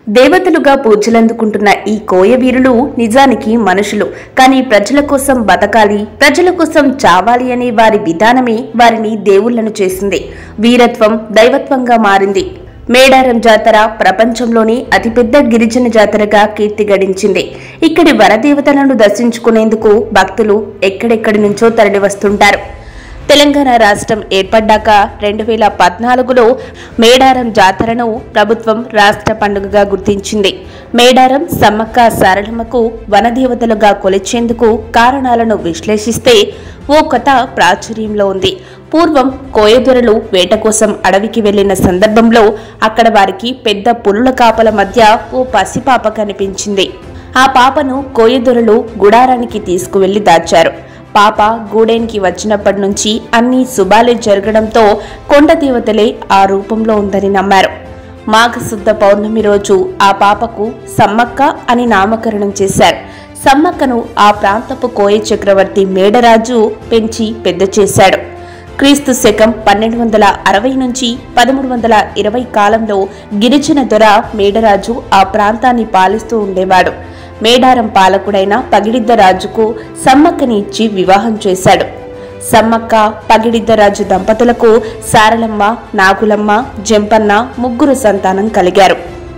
దేవతలుగా పూజలందుకుంటున్న ఈ కోయ వీరులు నిజానికి మనుషులు. కానీ ప్రజల కోసం బతకాలి, ప్రజల కోసం చావాలి అనే వారి విధానమే వారిని దేవుళ్లను చేసింది. వీరత్వం దైవత్వంగా మారింది. మేడారం జాతర ప్రపంచంలోని అతిపెద్ద గిరిజన జాతరగా కీర్తి గడించింది. ఇక్కడి వనదేవతలను దర్శించుకునేందుకు భక్తులు ఎక్కడెక్కడి నుంచో తరలివస్తుంటారు. తెలంగాణ రాష్ట్రం ఏర్పడ్డాక 2014లో మేడారం జాతరను ప్రభుత్వం రాష్ట్ర పండుగగా గుర్తించింది. మేడారం, సమ్మక్క సారలమ్మకు వనదేవతలుగా కొలిచేందుకు కారణాలను విశ్లేషిస్తే ఓ కథ ప్రాచుర్యంలో ఉంది. పూర్వం కోయదొరలు వేట కోసం అడవికి వెళ్లిన సందర్భంలో అక్కడ వారికి పెద్ద పులుల కాపల మధ్య ఓ పసిపాప కనిపించింది. ఆ పాపను కోయదొరలు గుడారానికి తీసుకువెళ్లి దాచారు. పాప గూడెనికి వచ్చినప్పటి నుంచి అన్ని శుభాలే జరగడంతో కొండదేవతలే ఆ రూపంలో ఉందని నమ్మారు. మాఘశుద్ధ పౌర్ణమి రోజు ఆ పాపకు సమ్మక్క అని నామకరణం చేశారు. సమ్మక్కను ఆ ప్రాంతపు కోయ చక్రవర్తి మేడరాజు పెంచి పెద్ద చేశాడు. క్రీస్తు శకం 1260 నుంచి 1320 కాలంలో గిరిజన దొర మేడరాజు ఆ ప్రాంతాన్ని పాలిస్తూ ఉండేవాడు. మేడారం పాలకుడైన పగిడిద్దరాజుకు సమ్మక్కని ఇచ్చి వివాహం చేశాడు. సమ్మక్క, పగిడిద్దరాజు దంపతులకు సారలమ్మ, నాగులమ్మ, జంపన్న ముగ్గురు సంతానం కలిగారు.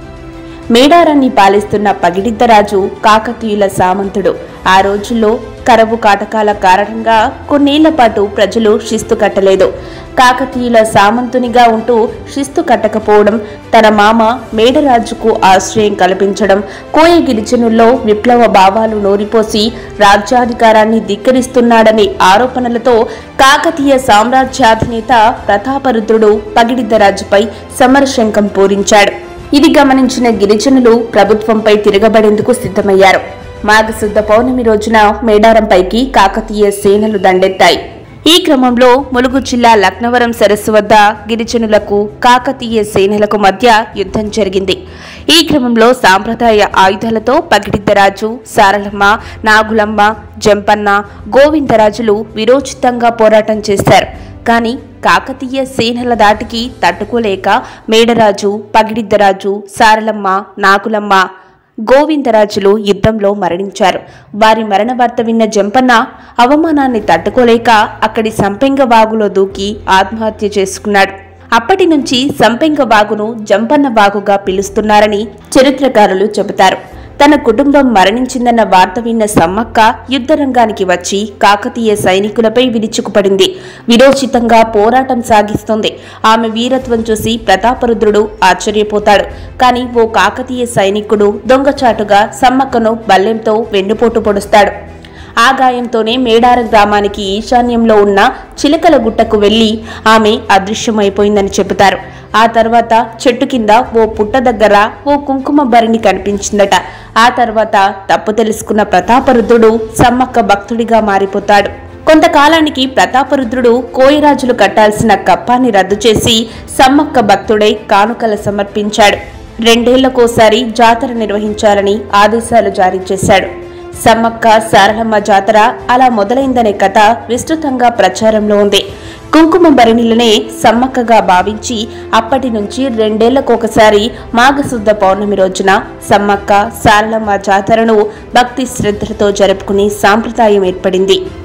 మేడారాన్ని పాలిస్తున్న పగిడిద్దరాజు కాకతీయుల సామంతుడు. ఆ రోజుల్లో కరవు కాటకాల కారణంగా కొన్నేళ్ల పాటు ప్రజలు శిస్తు కట్టలేదు. కాకతీయుల సామంతునిగా ఉంటూ శిస్తు కట్టకపోవడం, తన మామ మేడరాజుకు ఆశ్రయం కల్పించడం, కోయ గిరిజనుల్లో విప్లవ భావాలు నోరిపోసి రాజ్యాధికారాన్ని ధిక్కరిస్తున్నాడనే ఆరోపణలతో కాకతీయ సామ్రాజ్యాధినేత ప్రతాపరుద్రుడు పగిడిద్దరాజుపై సమరశంఖం పూరించాడు. ఇది గమనించిన గిరిజనులు ప్రభుత్వంపై తిరగబడేందుకు సిద్ధమయ్యారు. మాఘశుద్ధ పౌర్ణమి రోజున మేడారంపైకి కాకతీయ సేనలు దండెత్తాయి. ఈ క్రమంలో ములుగు జిల్లా లక్నవరం సరస్సు వద్ద గిరిజనులకు కాకతీయ సేనలకు మధ్య యుద్ధం జరిగింది. ఈ క్రమంలో సాంప్రదాయ ఆయుధాలతో పగిడిద్దరాజు, సారలమ్మ, నాగులమ్మ, జంపన్న, గోవిందరాజులు విరోచితంగా పోరాటం చేశారు. కానీ కాకతీయ సేనల దాటికి తట్టుకోలేక మేడరాజు, పగిడిద్దరాజు, సారలమ్మ, నాగులమ్మ, గోవిందరాజులు యుద్ధంలో మరణించారు. వారి మరణ వార్త విన్న జంపన్న అవమానాన్ని తట్టుకోలేక అక్కడి సంపెంగ వాగులో దూకి ఆత్మహత్య చేసుకున్నాడు. అప్పటి నుంచి సంపెంగ వాగును జంపన్న వాగుగా పిలుస్తున్నారని చరిత్రకారులు చెబుతారు. తన కుటుంబం మరణించిందన్న వార్త విన్న సమ్మక్క యుద్ధరంగానికి వచ్చి కాకతీయ సైనికులపై విరుచుకుపడింది. విరోచితంగా పోరాటం సాగిస్తోంది. ఆమె వీరత్వం చూసి ప్రతాపరుద్రుడు ఆశ్చర్యపోతాడు. కానీ ఓ కాకతీయ సైనికుడు దొంగచాటుగా సమ్మక్కను బల్లెంతో వెన్నుపోటు పొడుస్తాడు. ఆ గాయంతోనే మేడారం గ్రామానికి ఈశాన్యంలో ఉన్న చిలకల గుట్టకు వెళ్లి ఆమె అదృశ్యమైపోయిందని చెబుతారు. ఆ తర్వాత చెట్టు కింద ఓ పుట్ట దగ్గర ఓ కుంకుమ భరిణి కనిపించిందట. ఆ తర్వాత తప్పు తెలుసుకున్న ప్రతాపరుద్రుడు సమ్మక్క భక్తుడిగా మారిపోతాడు. కొంతకాలానికి ప్రతాపరుద్రుడు కోయరాజులు కట్టాల్సిన కప్పాన్ని రద్దు చేసి సమ్మక్క భక్తుడై కానుకలు సమర్పించాడు. 2 ఏళ్లకోసారి జాతర నిర్వహించాలని ఆదేశాలు జారీ చేశాడు. సమ్మక్క సారలమ్మ జాతర అలా మొదలైందనే కథ విస్తృతంగా ప్రచారంలో ఉంది. కుంకుమ భరిణిలనే సమ్మక్కగా భావించి అప్పటి నుంచి 2 ఏళ్లకొకసారి మాఘశుద్ధ పౌర్ణమి రోజున సమ్మక్క సారలమ్మ జాతరను భక్తి శ్రద్ధలతో జరుపుకునే సాంప్రదాయం ఏర్పడింది.